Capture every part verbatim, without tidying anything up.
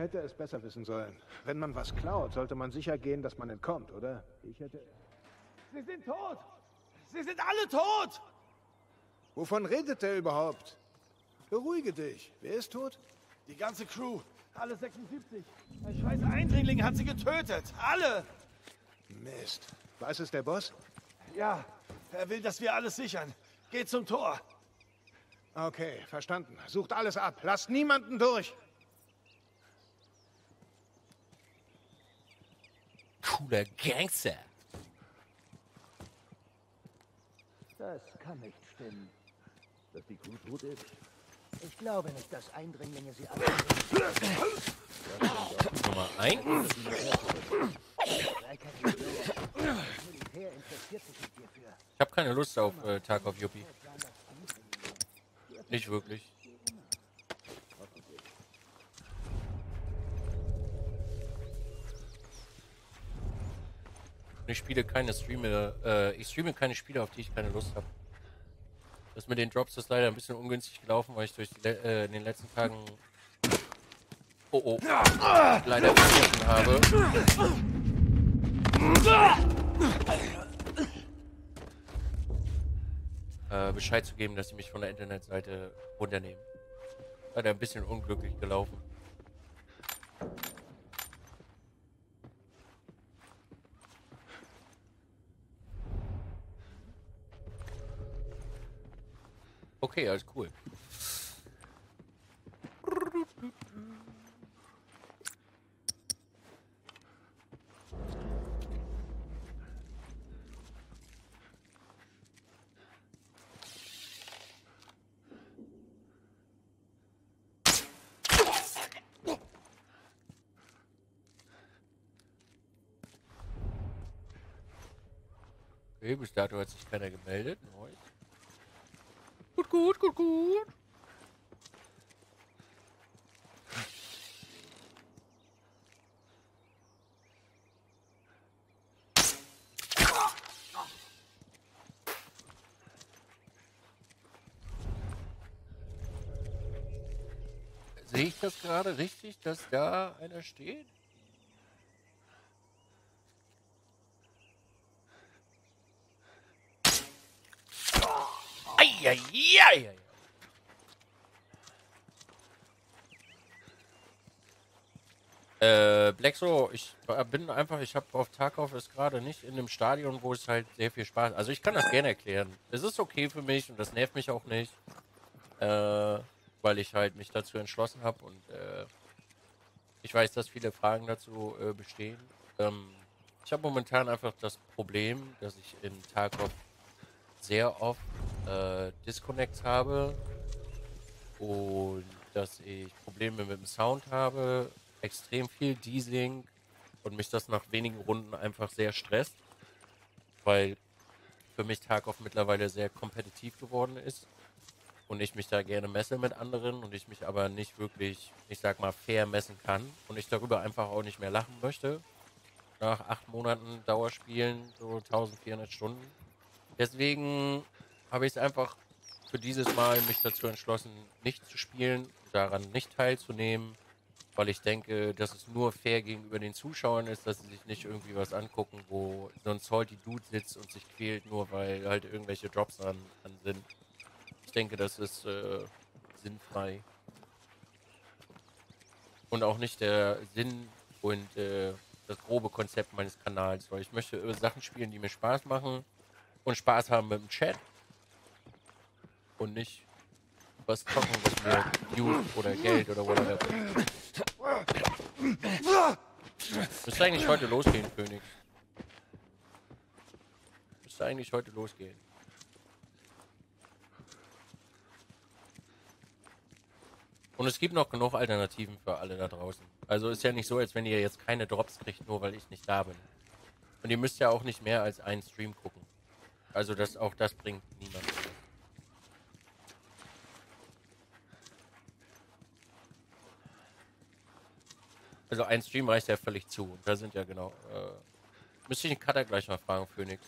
hätte es besser wissen sollen. Wenn man was klaut, sollte man sicher gehen, dass man entkommt, oder? Ich hätte... Sie sind tot! Sie sind alle tot! Wovon redet er überhaupt? Beruhige dich. Wer ist tot? Die ganze Crew. Alle sechsundsiebzig. Ein scheiß Eindringling hat sie getötet. Alle! Mist. Weiß es der Boss? Ja, er will, dass wir alles sichern. Geht zum Tor. Okay, verstanden. Sucht alles ab. Lasst niemanden durch. Cooler Gangster. Das kann nicht stimmen. Dass die Crew tot ist? Ich glaube nicht, dass Eindringlinge sie alle... Nummer eins. Ich habe keine Lust auf äh, Tarkov Yuppie. Nicht wirklich. Ich spiele keine Streame, äh, ich streame keine Spiele, auf die ich keine Lust habe. Das mit den Drops ist leider ein bisschen ungünstig gelaufen, weil ich durch die, äh, in den letzten Tagen oh oh leider vergessen habe. Äh, Bescheid zu geben, dass sie mich von der Internetseite runternehmen. Leider ein bisschen unglücklich gelaufen. Okay, alles cool. Okay, bis dato hat sich keiner gemeldet. Nice. Gut, gut, gut, gut. Sehe ich das gerade richtig, dass da einer steht? Eieieiei. Äh, Blackso, ich bin einfach, ich habe auf Tarkov ist gerade nicht in einem Stadion, wo es halt sehr viel Spaß. Also ich kann das gerne erklären. Es ist okay für mich und das nervt mich auch nicht, äh, weil ich halt mich dazu entschlossen habe und äh, ich weiß, dass viele Fragen dazu äh, bestehen. Ähm, ich habe momentan einfach das Problem, dass ich in Tarkov sehr oft äh, Disconnects habe und dass ich Probleme mit dem Sound habe, extrem viel Desync und mich das nach wenigen Runden einfach sehr stresst, weil für mich Tarkov mittlerweile sehr kompetitiv geworden ist und ich mich da gerne messe mit anderen und ich mich aber nicht wirklich, ich sag mal, fair messen kann und ich darüber einfach auch nicht mehr lachen möchte. Nach acht Monaten Dauerspielen, so eintausendvierhundert Stunden. Deswegen habe ich es einfach für dieses Mal mich dazu entschlossen, nicht zu spielen, daran nicht teilzunehmen, weil ich denke, dass es nur fair gegenüber den Zuschauern ist, dass sie sich nicht irgendwie was angucken, wo so ein salty Dude sitzt und sich quält, nur weil halt irgendwelche Drops an, an sind. Ich denke, das ist äh, sinnfrei. Und auch nicht der Sinn und äh, das grobe Konzept meines Kanals, weil ich möchte über Sachen spielen, die mir Spaß machen und Spaß haben mit dem Chat und nicht was zocken, was mir Views oder Geld oder whatever. Müsste eigentlich heute losgehen, Phoenix. Müsste eigentlich heute losgehen. Und es gibt noch genug Alternativen für alle da draußen. Also ist ja nicht so, als wenn ihr jetzt keine Drops kriegt, nur weil ich nicht da bin. Und ihr müsst ja auch nicht mehr als einen Stream gucken. Also das, auch das bringt niemanden. Also ein Stream reicht ja völlig zu. Und da sind ja genau... Äh, müsste ich den Cutter gleich mal fragen, Phoenix.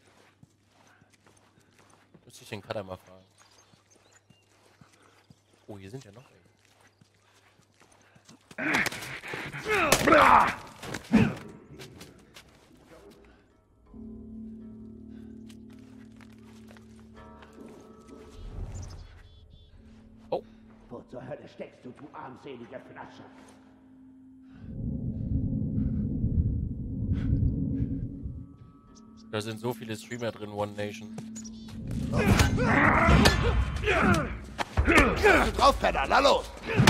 Müsste ich den Cutter mal fragen. Oh, hier sind ja noch welche. Wo zur Hölle steckst du, du armselige Flasche? Da sind so viele Streamer drin, One Nation. Drauf, Penner, na los!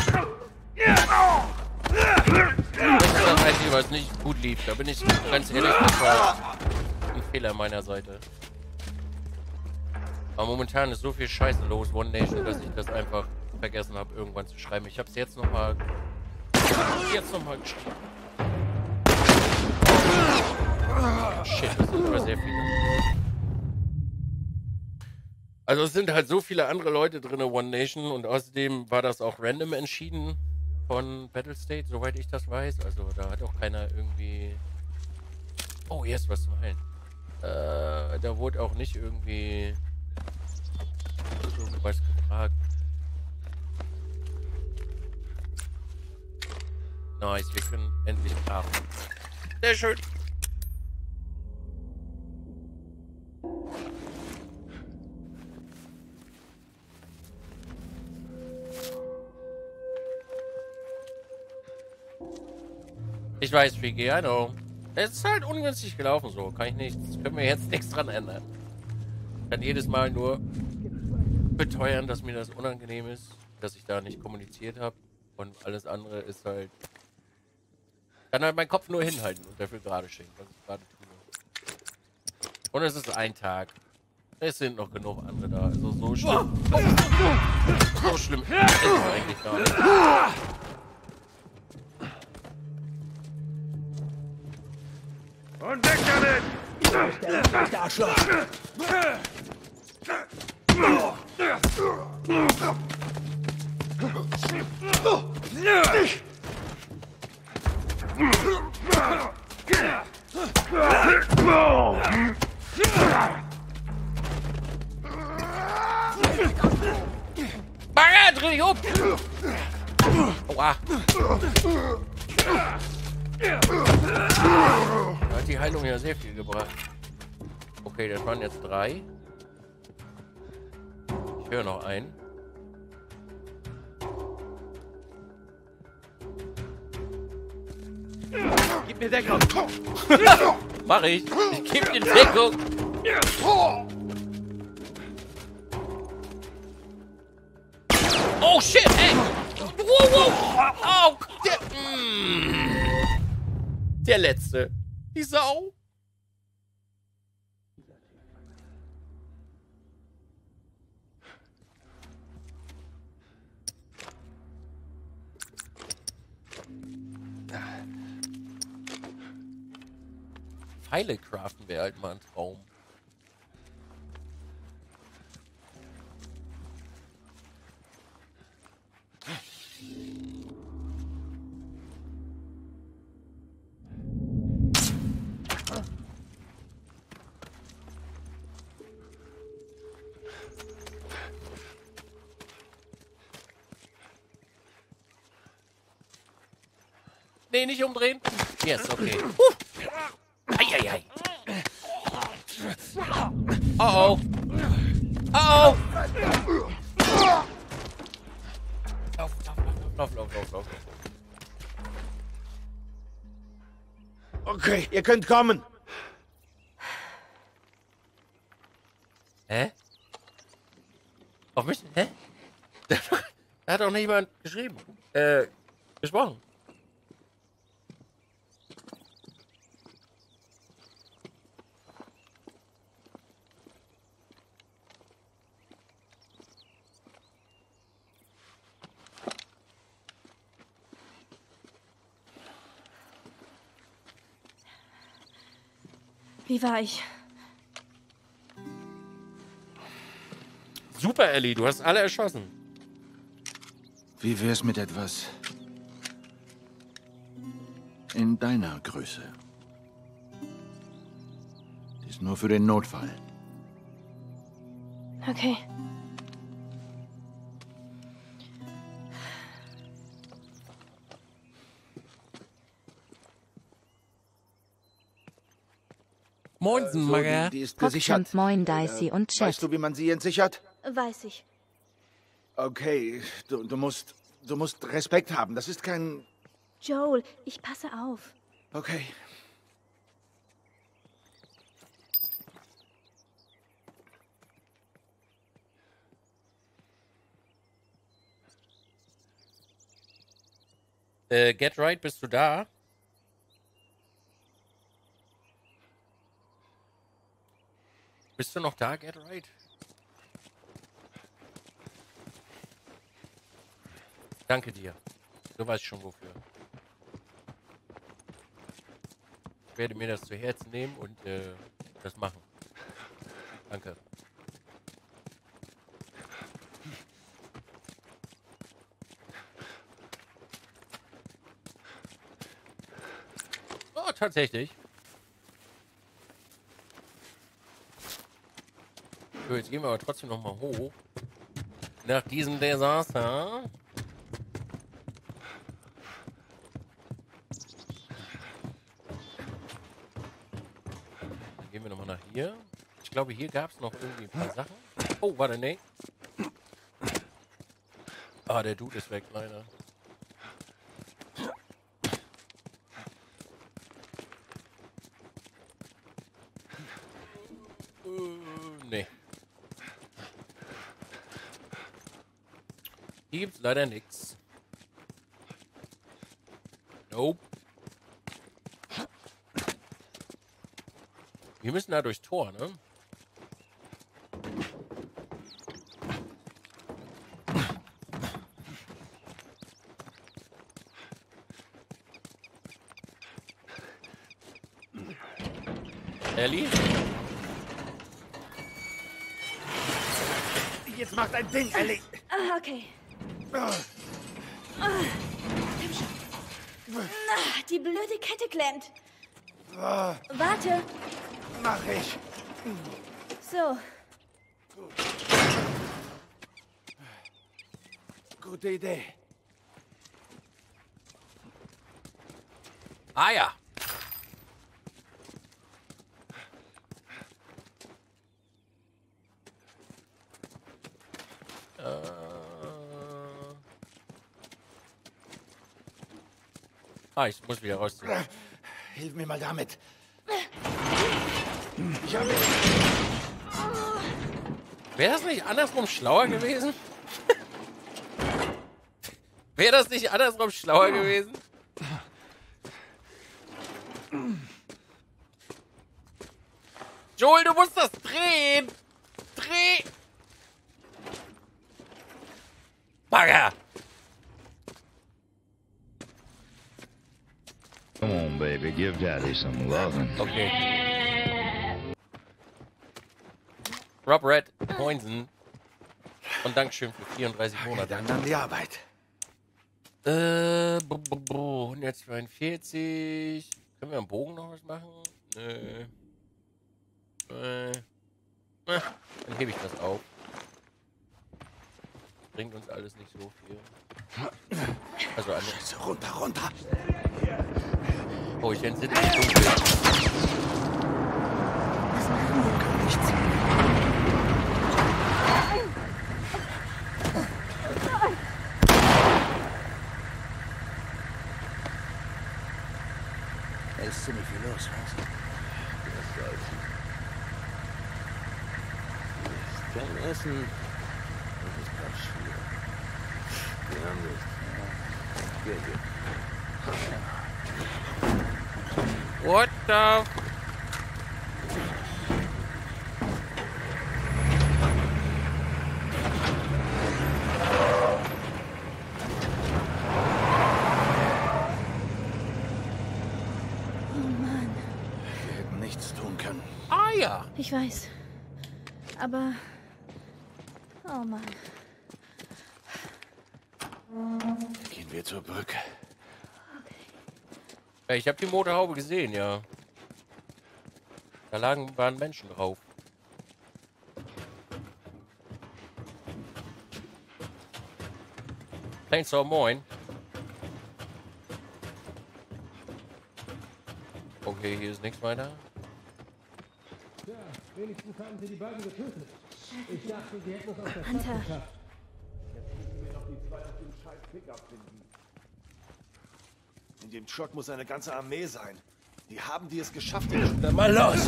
Das ist das Einzige, was nicht gut lief. Da bin ich ganz ehrlich, das war ein Fehler meiner Seite. Aber momentan ist so viel Scheiße los, One Nation, dass ich das einfach vergessen habe, irgendwann zu schreiben. Ich habe es jetzt nochmal jetzt nochmal geschrieben. Shit, das sind aber sehr viele. Also es sind halt so viele andere Leute drin, One Nation, und außerdem war das auch random entschieden von Battlestate, soweit ich das weiß. Also da hat auch keiner irgendwie... Oh, jetzt was zu heilen. Äh, da wurde auch nicht irgendwie irgendwas gefragt. Nice, wir können endlich craften. Sehr schön. Ich weiß, Freaky, I know. Es ist halt ungünstig gelaufen so. Kann ich nicht. Das können wir jetzt nichts dran ändern. Ich kann jedes Mal nur beteuern, dass mir das unangenehm ist, dass ich da nicht kommuniziert habe. Und alles andere ist halt... Ich kann halt meinen Kopf nur hinhalten und dafür gerade stehen, was ich gerade tue. Und es ist ein Tag. Es sind noch genug andere da. Also so schlimm. So schlimm ist es eigentlich gar nicht. Und weg damit! Der Arschloch! Bagger, dreh dich um! Aua! Da hat die Heilung ja sehr viel gebracht. Okay, das waren jetzt drei. Ich höre noch einen. Gib mir Deckung! Mach ich! Ich geb dir Deckung! Oh shit, ey! Wow, wow! Oh, der, mm, der letzte. Die Sau. Pfeile craften wäre halt mal ein Traum. Nee, nicht umdrehen. Yes, okay. Uh. Eieiei. Oh oh. Oh oh. Lauf, lauf, lauf, lauf, lauf, lauf. Okay, ihr könnt kommen. Hä? Auf mich? Hä? Da hat doch nicht jemand geschrieben. Äh, gesprochen. Wie war ich? Super, Ellie, du hast alle erschossen. Wie wär's mit etwas in deiner Größe? Ist nur für den Notfall. Okay. Moinsen, So, Magger. die, die ist Hoxton, gesichert. moin, Dicey und Chat. Weißt du, wie man sie entsichert? Weiß ich. Okay, du, du musst... Du musst Respekt haben. Das ist kein... Joel, ich passe auf. Okay. Äh, Get Right, bist du da? Bist du noch da, Get Right? Danke dir. Du weißt schon wofür. Ich werde mir das zu Herzen nehmen und äh, das machen. Danke. Oh, tatsächlich. So, jetzt gehen wir aber trotzdem noch mal hoch. Nach diesem Desaster. Dann gehen wir noch mal nach hier. Ich glaube, hier gab es noch irgendwie ein paar Sachen. Oh, warte, nee. Ah, der Dude ist weg, leider. Nee. Hier gibt's leider nichts. Nope. Wir müssen da durchs Tor, ne? Ellie? Jetzt mach dein Ding, Ellie. Ah, okay. Ah, komm schon. Ah, die blöde Kette klemmt. Ah, Warte. mach ich. So. Gute Idee. Ah ja. Ah, ich muss wieder rausziehen. Hilf mir mal damit. Ich habe... Wäre das nicht andersrum schlauer gewesen? Wäre das nicht andersrum schlauer gewesen? Joel, du musst das drehen! Dreh! Bagger! Come on, baby, give Daddy some loving. Okay. Rob Red, Moinsen. Und Dankeschön für vierunddreißig Okay, Monate. dann an die Arbeit. Äh, bu, bu, bu, hundertzweiundvierzig. Können wir am Bogen noch was machen? Nö. Äh. Dann hebe ich das auf. Bringt uns alles nicht so viel. Also eine. Scheiße, runter, runter. Oh, ich entsinne mich dunkel. Was machen wir? Nichts. Da ist ziemlich viel los, was? Das soll's. Kein Essen. Das ist ganz schwierig. Wir haben nichts. Hier, hier. What the? Oh Mann. Wir hätten nichts tun können. Ah ja. Ich weiß. Aber... Oh Mann. Gehen wir zur Brücke. Ja, ich habe die Motorhaube gesehen, ja. Da lagen, waren Menschen drauf. Chainsaw, moin. Okay, hier ist nichts weiter. Ja, wenigstens haben sie die beiden getötet. Ich dachte, sie hätten es aus der Stadt Hunter. geschafft. In dem Truck muss eine ganze Armee sein. Die haben die es geschafft. Den Dann mal los!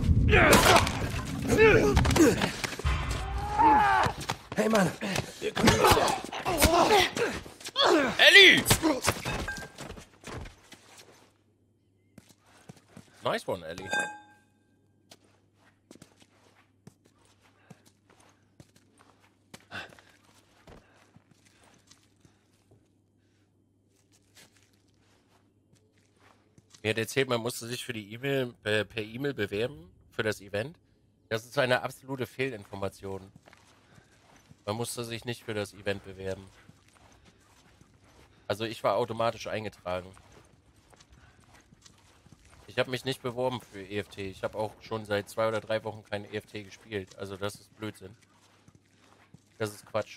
Hey Mann! Ellie! Nice one, Ellie. Mir hat erzählt, man musste sich für die E-Mail äh, per E-Mail bewerben für das Event. Das ist eine absolute Fehlinformation. Man musste sich nicht für das Event bewerben. Also ich war automatisch eingetragen. Ich habe mich nicht beworben für E F T. Ich habe auch schon seit zwei oder drei Wochen kein E F T gespielt. Also das ist Blödsinn. Das ist Quatsch.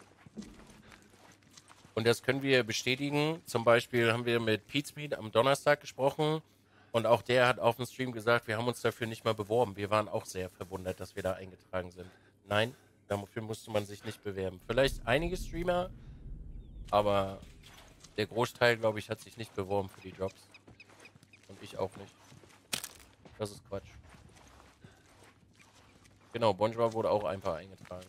Und das können wir bestätigen. Zum Beispiel haben wir mit Pete am Donnerstag gesprochen. Und auch der hat auf dem Stream gesagt, wir haben uns dafür nicht mal beworben. Wir waren auch sehr verwundert, dass wir da eingetragen sind. Nein, dafür musste man sich nicht bewerben. Vielleicht einige Streamer, aber der Großteil, glaube ich, hat sich nicht beworben für die Jobs. Und ich auch nicht. Das ist Quatsch. Genau, Bonjour wurde auch einfach eingetragen.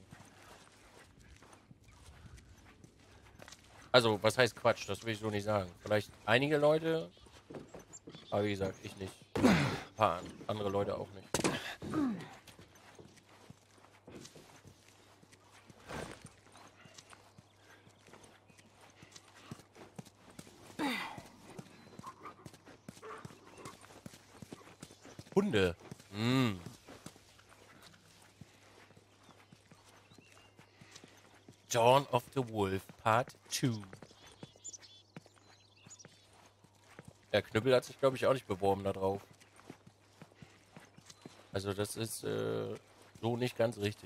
Also, was heißt Quatsch? Das will ich so nicht sagen. Vielleicht einige Leute, aber wie gesagt, ich nicht. Ein paar andere Leute auch nicht. Hunde. Mm. Dawn of the Wolf Part zwei. Der Knüppel hat sich, glaube ich, auch nicht beworben da drauf. Also das ist äh, so nicht ganz richtig.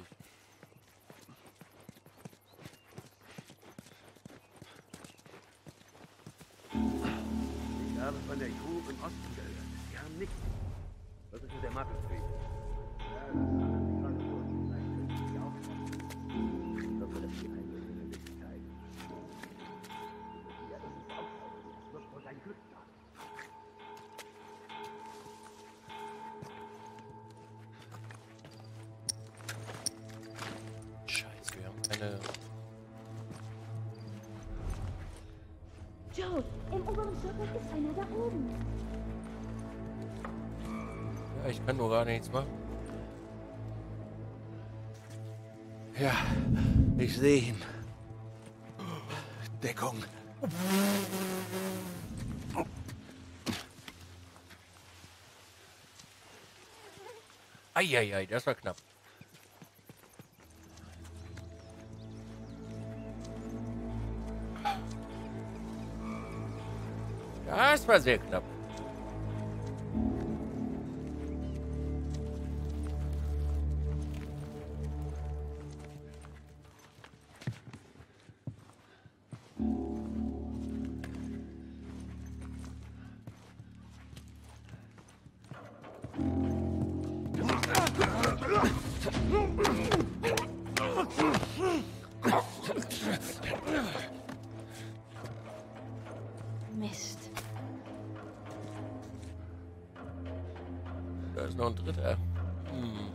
Ich habe von der Crew im Osten gehört. Die haben nichts. Was ist mit der Market Street? Ja, das ist alles nicht gerade gut. Vielleicht können Sie auch noch. Ich hoffe, dass die Eindrücke sich zeigen. Ja, das ist auch so. Das wird wohl dein Glück sein. Scheiße, wir haben keine... Joe, im oberen Stockwerk ist einer da oben. Ja, ich kann nur gar nichts machen. Ja, ich sehe ihn. Deckung. Eieiei, das war knapp. Das war sehr knapp. Mist. Da ist noch ein dritter. Hm.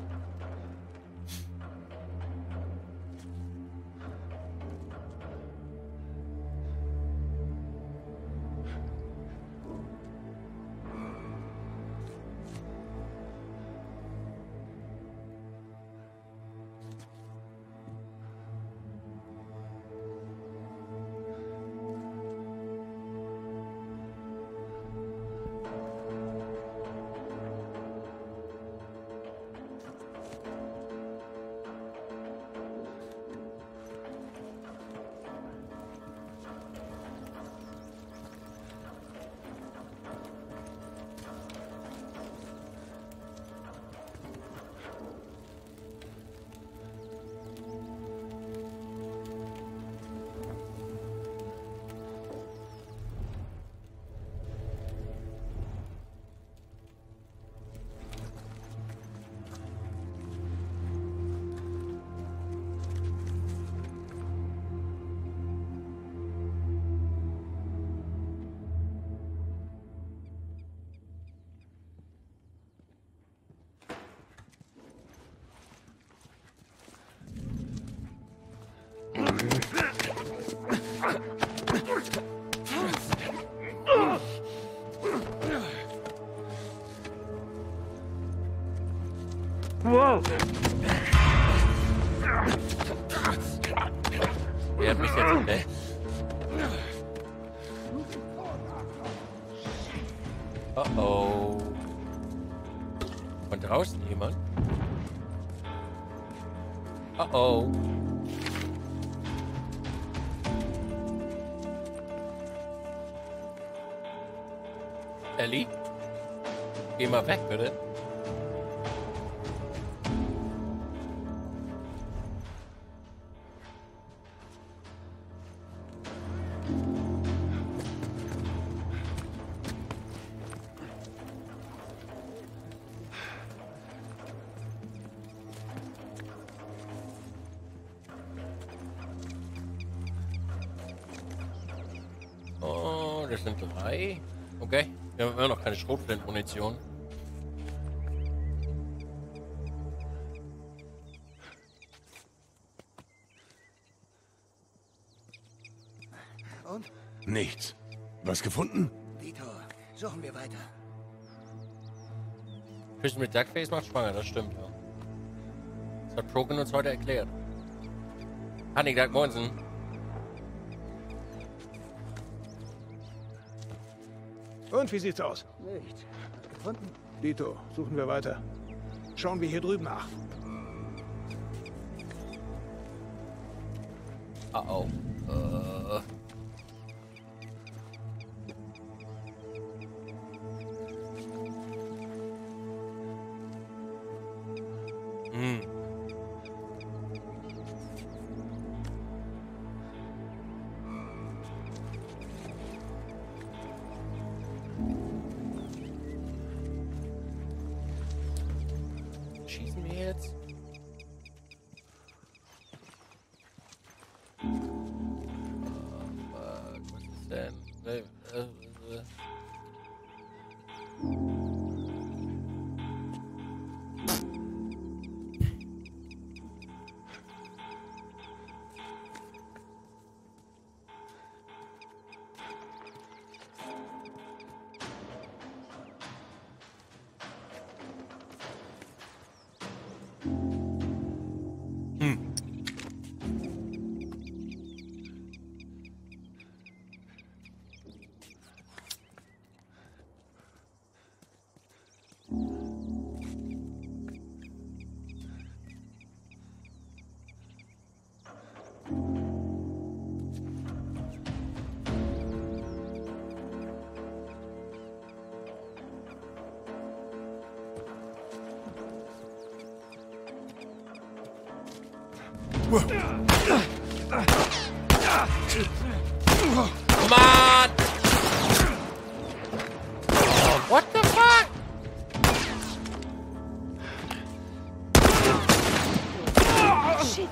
Okay. Oh oh. Von draußen jemand? Oh oh. Ellie? Geh mal weg, bitte. Oh, das sind drei. Okay. Wir haben immer noch keine Schrotflintenmunition. Und? Nichts. Was gefunden? Vitor, suchen wir weiter. Küssen mit Duckface macht schwanger, das stimmt, ja. Das hat Progen uns heute erklärt. Hanni, Dag Moinsen. Und wie sieht's aus? Nichts. Gefunden? Dito, suchen wir weiter. Schauen wir hier drüben nach. Oh oh. Äh. Hm. Schießen wir jetzt? Äh, was ist denn? Äh, äh, äh. Come on! Oh, what the fuck? Shit.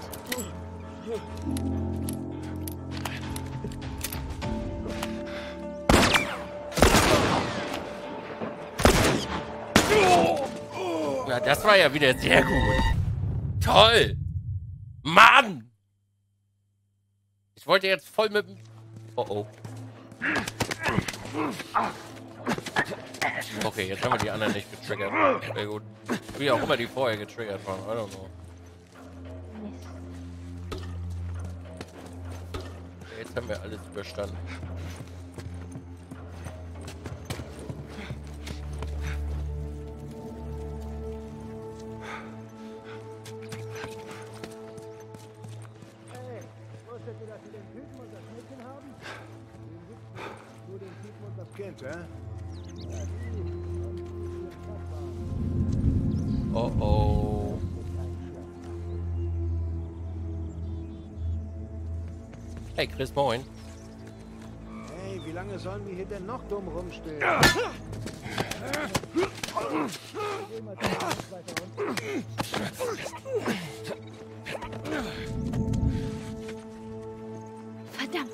Na, das war ja wieder sehr gut. Toll! Mann! Ich wollte jetzt voll mit dem... Oh oh. Okay, jetzt haben wir die anderen nicht getriggert. Sehr gut. Wie auch immer die vorher getriggert waren. I don't know. Jetzt haben wir alles überstanden. Hey, wusstet ihr, dass sie den Typen und das Mädchen haben? Nur den Typen und das Kind, hä? Oh oh. Hey Chris, moin. Hey, wie lange sollen wir hier denn noch dumm rumstehen? Verdammt.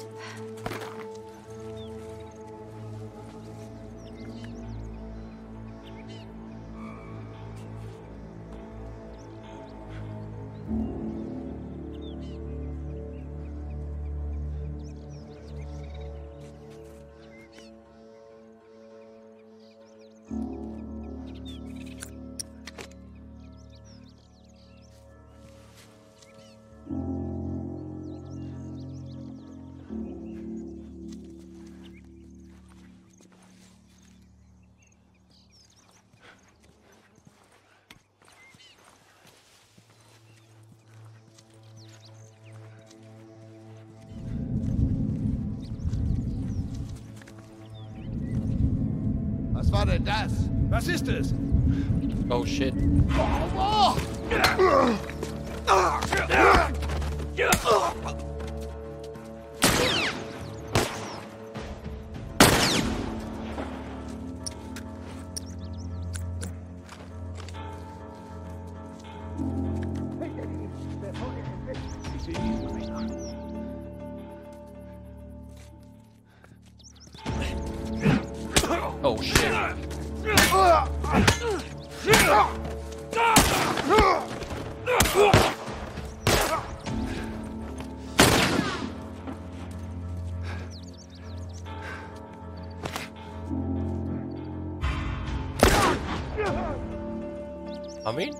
war denn das? Was ist es? Oh shit. Oh shit. Haben wir ihn?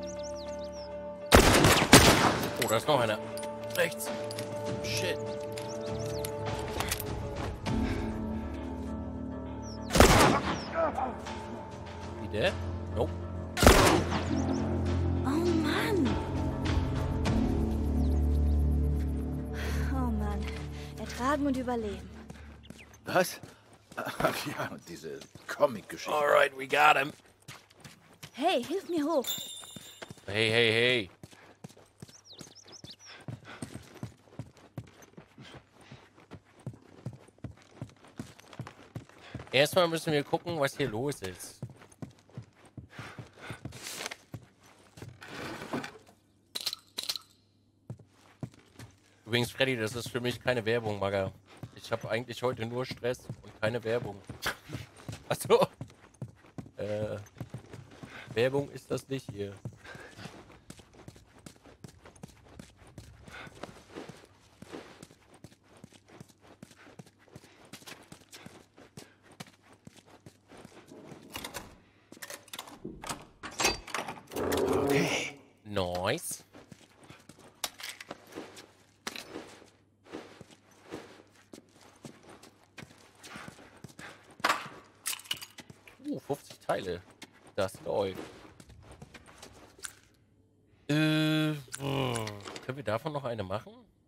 Oh, da ist noch einer. Rechts. Shit. Wie der? Nope. Oh Mann. Oh Mann. Ertragen und überleben. Was? Ach ja, und diese Comic-Geschichte. Alright, we got him. Hey, hilf mir hoch. Hey, hey, hey. Erstmal müssen wir gucken, was hier los ist. Übrigens, Freddy, das ist für mich keine Werbung, Magga. Ich habe eigentlich heute nur Stress und keine Werbung. Achso. Äh, Werbung ist das nicht hier. Okay. Nice. Uh, fünfzig Teile. Das läuft. Äh, äh, können wir davon noch eine machen?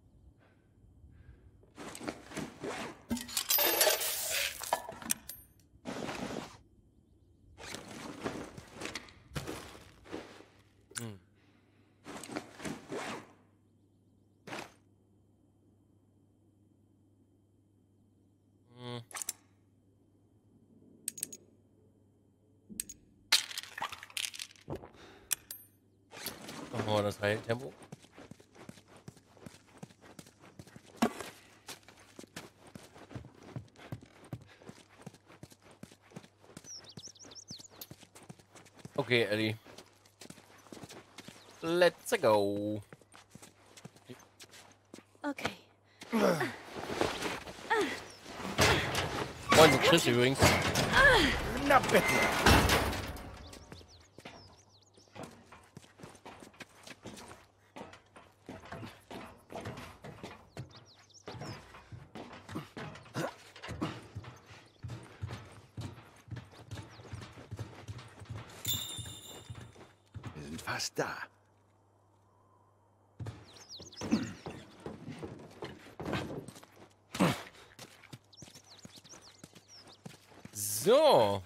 Hm. Hm. Machen wir das Heiltempo. Okay, Ellie. Let's go. Okay. Moin, so Chris übrigens. Na bitte. Wir sind fast da. So.